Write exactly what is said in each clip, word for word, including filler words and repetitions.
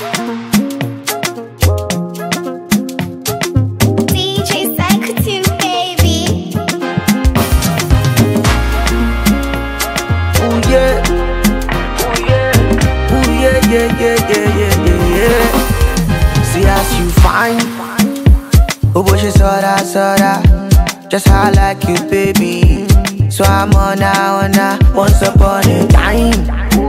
Yeah, yeah, yeah, yeah, yeah, yeah. See as you fine. Oh, but she saw that, saw that. Just how I like you, baby. So I'm on now, on now. Once upon a time,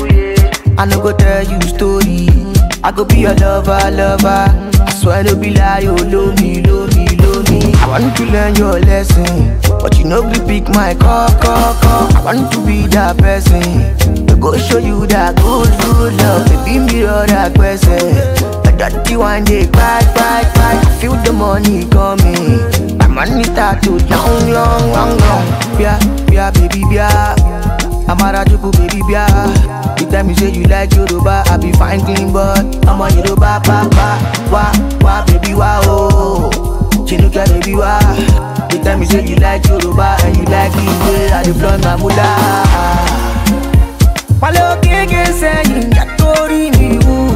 I no go tell you story. I go be your lover, lover. I swear to be like, you love me, love me, love me. I want to learn your lesson, but you know we pick my call, call, call. I want to be that person. Go show you that good, good love. Baby, mirror that person. But that you one day cry, cry, cry. I feel the money coming. My money start to long, long, long, long. Yeah, yeah, baby, yeah. I'm a rajuku, baby, yeah. You tell me say you like Yoruba, I be fine, clean, but I'm a Yoruba, ba, ba, wa, wa, baby, wa, oh. Chinuka, baby, wa. You tell me say you like Yoruba and you like the way I deploy my mullah. Follow Keke saying that story me woo.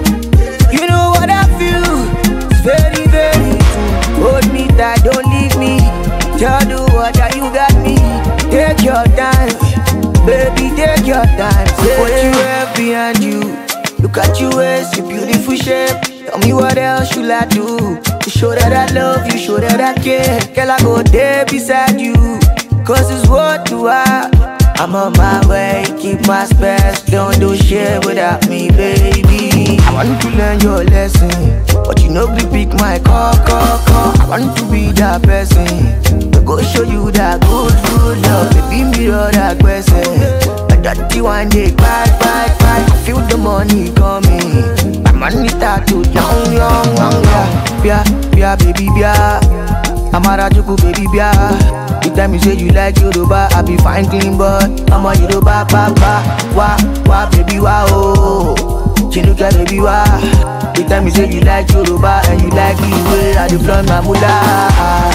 You know what I feel, it's very, very true. Hold me tight, don't leave me. Tell the water you got me. Take your time, baby, take your time. Say what you have behind you. Look at you, waist, your beautiful shape. Tell me what else should I do to show that I love you, show that I care. Girl, I go there beside you, cause it's what you are. I'm on my way, keep my space. Don't do shit without me, baby. I want to learn your lesson, but you know we pick my call, call, call. I want to be that person. To go show you that good, good love. Baby, mirror that person. But that you one day cry, cry, cry. I feel the money coming. My money start to long, long, long, long. Yeah, yeah, baby, yeah. I'm a rajuku, baby, yeah. You tell me say you like Yoruba, I be fine, clean, but I'm a Yoruba, ba, ba, wa, wa, baby, wa, oh. Chinuka, baby, wa. You tell me say you like Yoruba and you like the way I deploy my mullah.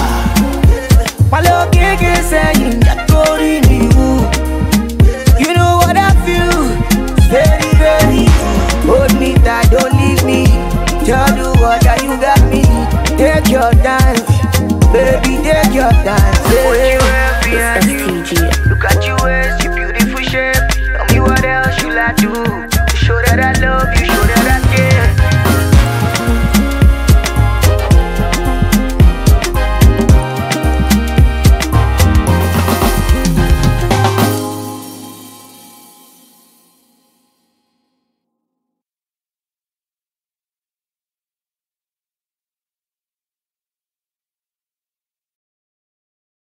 Follow Keke saying that story me woo. You know what I feel, it's very, very true. Hold me tight, don't leave me. Tell the water you got me. Take your time, baby, take your time. Say what you have behind you. Look at you, waist, your beautiful shape. Tell me what else should I do to show that I love you.